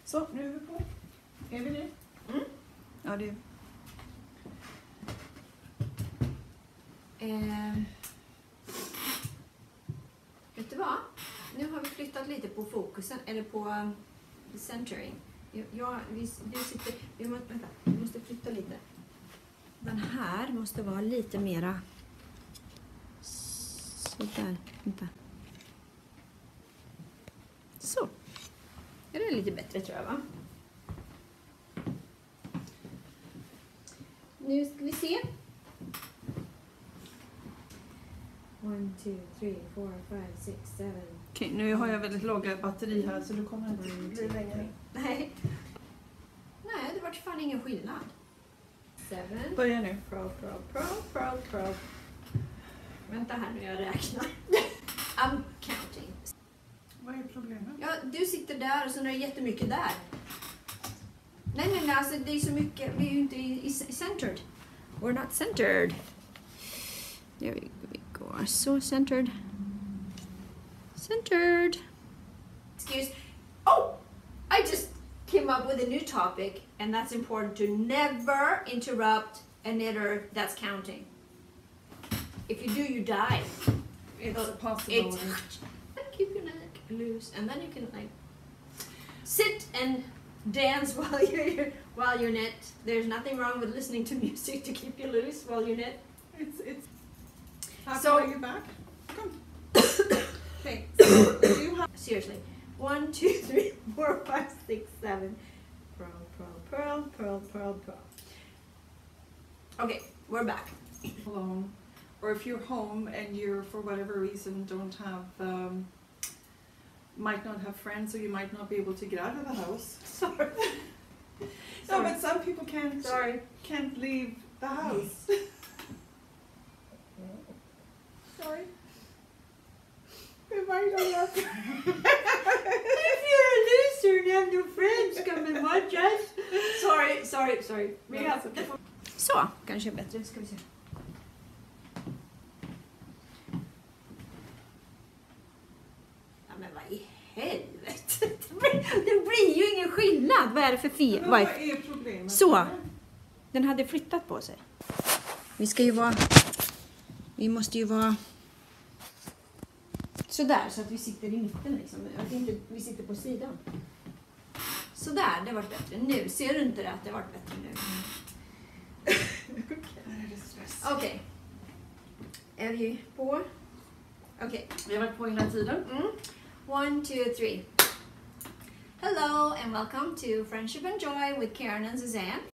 Så, nu är vi på. Är vi det? Mm. Ja, det är... Vet du vad? Nu har vi flyttat lite på fokusen, eller på centering. Vi måste flytta lite. Den här måste vara lite mera... Sådär, vänta. Så. Är det lite bättre tror jag, va? Nu ska vi se. 1, 2, 3, 4, 5, 6, 7. Okej, nu har jag väldigt låga batteri här så det kommer inte bli längre. Nej. Nej, det var fan ingen skillnad. 7. Börja nu. Pro. Vänta här nu, jag räknar. I'm counting. Vad är problemet? Ja, du sitter där och så är det jättemycket där. Nej, alltså det är så mycket. Vi är ju inte i centered. We're not centered. There we go. So centered. Centered. Excuse. Oh! I just came up with a new topic, and that's important to never interrupt an editor that's counting. If you do, you die. It's possible. Keep your neck loose, and then you can like sit and dance while you're knit. There's nothing wrong with listening to music to keep you loose while you knit. It's. So- Are you back? Come. Okay. So you have. Seriously. 1, 2, 3, 4, 5, 6, 7. Pearl. Okay, we're back. Alone, or if you're home and you're for whatever reason don't have might not have friends, or you might not be able to get out of the house. Sorry. No, but some people can't Sorry. can't leave the house. Sorry. Why don't you have If you're a loser and have no friends, come and watch us. Sorry. No, it's okay. Så, kanske bättre. Ska vi se. Ja, men vad i helvete? Det blir ju ingen skillnad. Vad är det för fel? Men vad är problemet? Så. Den hade flyttat på sig. Vi måste ju vara sådär så att vi sitter i mitten liksom. Att inte vi sitter på sidan. Sådär, det var bättre. Nu ser du inte det att det var bättre nu. Okej. Är vi på? Okej. Vi har varit på hela tiden. 1, 2, 3. Hello and welcome to Friendship and Joy with Karen and Suzanne.